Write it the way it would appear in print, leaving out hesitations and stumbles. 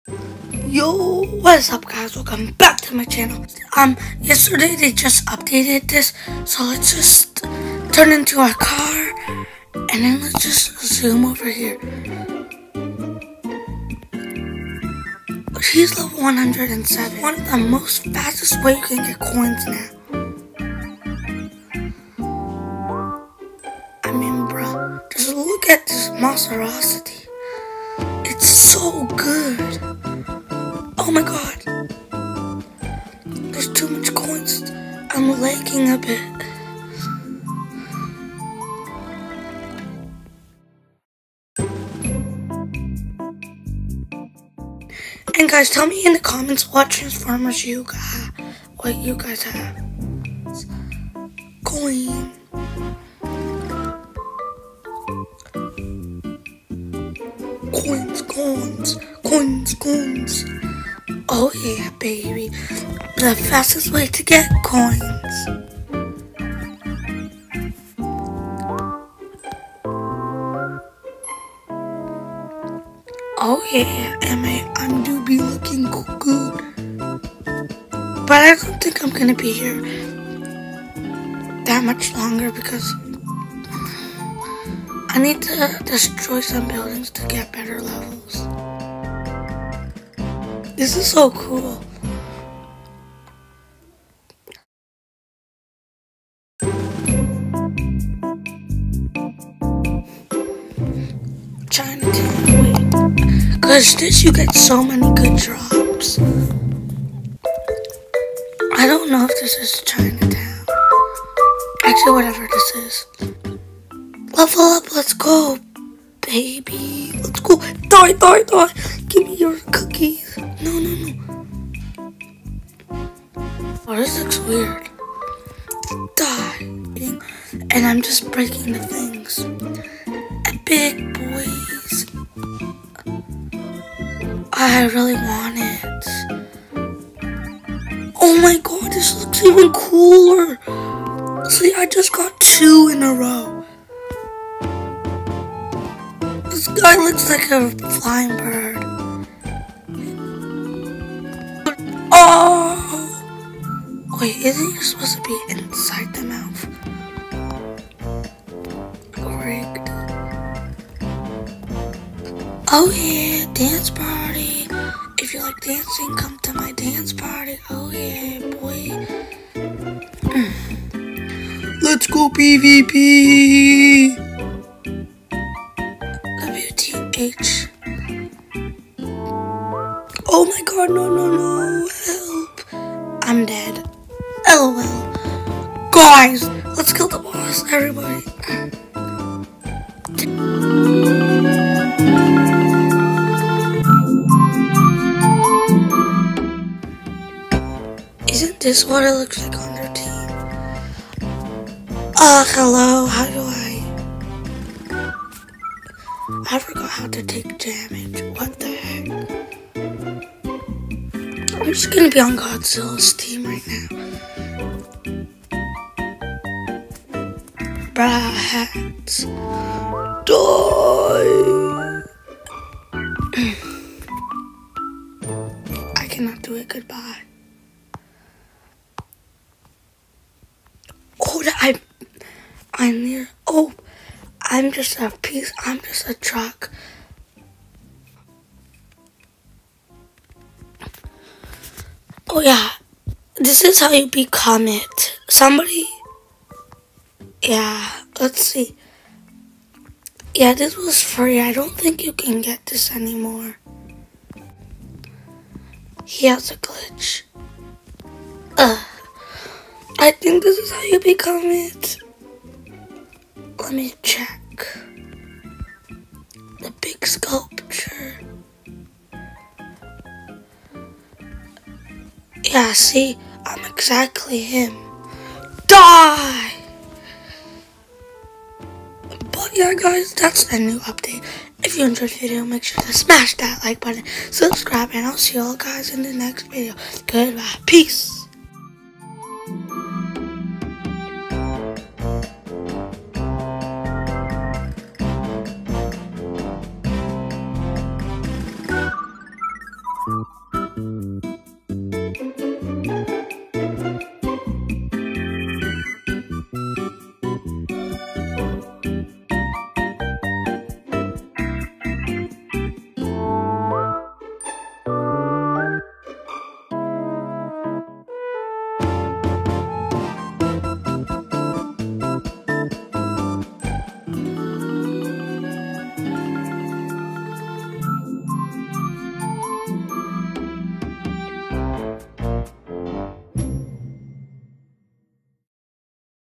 Yo, what is up guys? Welcome back to my channel. Yesterday they just updated this, so let's just turn into our car and then let's just zoom over here. He's level 107. One of the most fastest way you can get coins now. I mean, bro, just look at this monstrosity. It's so good. Oh my god. There's too much coins. I'm lagging a bit. And guys, tell me in the comments what Transformers you got. What you guys have. Coin. Coins. Oh yeah, baby. The fastest way to get coins. Oh yeah, I'm do be looking good. But I don't think I'm gonna be here that much longer because I need to destroy some buildings to get better levels. This is so cool. Chinatown, wait. Cause this you get so many good drops. I don't know if this is Chinatown. Actually, whatever this is. Level up, let's go, baby. Let's go. Die. Give me your cookies. No. Oh, this looks weird. Die. And I'm just breaking the things. Epic, boys. I really want it. Oh my god, this looks even cooler. See, I just got 2 in a row. This guy looks like a flying bird. Oh! Wait, isn't you supposed to be inside the mouth? Rigged. Oh yeah, dance party. If you like dancing, come to my dance party. Oh yeah, boy. Let's go PvP. WTH. Oh my god, no, help. I'm dead. LOL. Guys, let's kill the boss, everybody. Isn't this what it looks like on their team? Hello, how do I forgot how to take damage. What the heck? I'm just gonna be on Godzilla's team right now. Brats. Die. I cannot do it. Goodbye. Oh, I'm near. Oh, I'm just a piece. I'm just a truck. Oh yeah, this is how you become it. Somebody. Yeah, let's see. Yeah, this was free. I don't think you can get this anymore. He has a glitch. I think this is how you become it. Let me check. The big sculpture. Yeah, see, I'm exactly him. Die! But yeah, guys, that's the new update. If you enjoyed the video, make sure to smash that like button, subscribe, and I'll see you all guys in the next video. Goodbye. Peace.